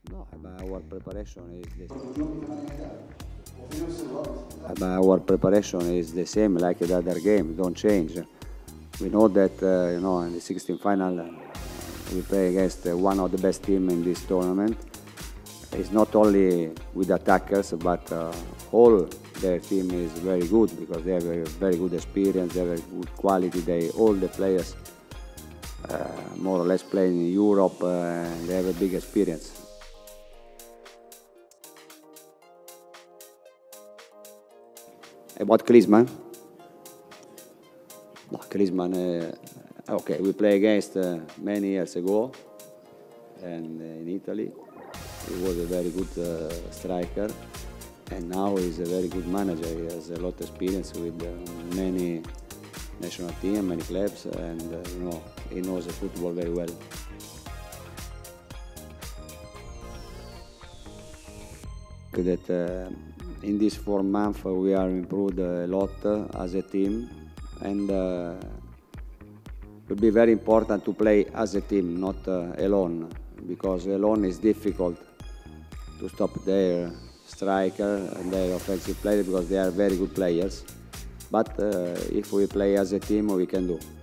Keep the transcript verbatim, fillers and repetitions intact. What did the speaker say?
No, but our preparation is the but our preparation is the same like the other game. Don't change. We know that uh, you know in the sixteen final uh, we play against uh, one of the best team in this tournament. It's not only with attackers, but uh, all their team is very good because they have a very good experience, they have a good quality. They all the players uh, more or less play in Europe, uh, and they have a big experience. About Klinsmann? No, Klinsmann, uh, okay, we play against uh, many years ago, and uh, in Italy. He was a very good uh, striker, and now he's a very good manager. He has a lot of experience with uh, many national teams, many clubs, and uh, you know he knows the football very well. That uh, in these four months uh, we are improved a lot uh, as a team, and uh, it will be very important to play as a team, not uh, alone, because alone is difficult to stop their striker and their offensive player because they are very good players. But uh, if we play as a team, we can do.